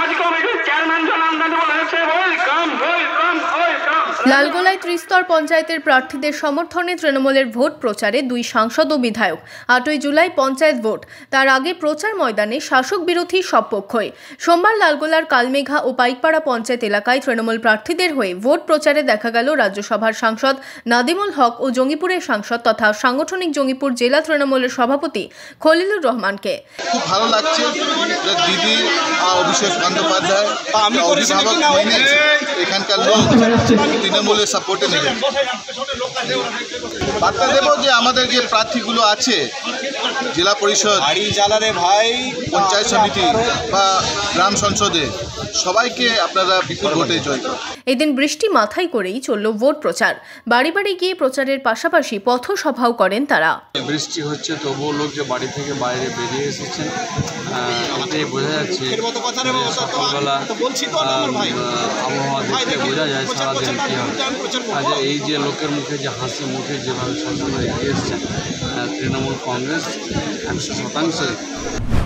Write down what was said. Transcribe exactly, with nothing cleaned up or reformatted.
লালগোলায় ত্রিস্তর পঞ্চায়েতের প্রার্থীদের সমর্থনে তৃণমূলের ভোট প্রচারে দুই সাংসদ ও বিধায়ক। আটই জুলাই পঞ্চায়েত ভোট, তার আগে প্রচার ময়দানে শাসক বিরোধী সব পক্ষই। সোমবার লালগোলার কালমেঘা ও পাইকপাড়া পঞ্চায়েত এলাকায় তৃণমূল প্রার্থীদের হয়ে ভোট প্রচারে দেখা গেল রাজ্যসভার সাংসদ নাদিমুল হক ও জঙ্গিপুরের সাংসদ তথা সাংগঠনিক জঙ্গিপুর জেলা তৃণমূলের সভাপতি খলিলুর রহমানকে। খুব ভালো লাগছে যে দিদি অভিষেক বন্দ্যোপাধ্যায় অভিভাবক মেনে এখানকার লোক তৃণমূলের সাপোর্টে নেবেন। বার্তা দেব যে আমাদের যে প্রার্থীগুলো আছে জেলা পরিষদ, ভাই পঞ্চায়েত সমিতি বা গ্রাম সংসদে, সবাইকে আপনারা বিপুল ভোটে জয় করুন। এদিন বৃষ্টি মাথায় করেই চলল ভোট প্রচার। বাড়ি বাড়ি গিয়ে প্রচারের পাশাপাশি পথসভাও করেন তারা। বৃষ্টি হচ্ছে তবুও লোক যে বাড়ি থেকে বাইরে বেরিয়ে এসেছেন, এটাই বোঝা যাচ্ছে। সকালবেলা আবহাওয়া দেখে বোঝা যায় সারাদিন কী হবে। কাজে এই যে লোকের মুখে যে হাসি মুখে যেভাবে সবসময় এগিয়ে এসছেন তৃণমূল কংগ্রেস একশো শতাংশ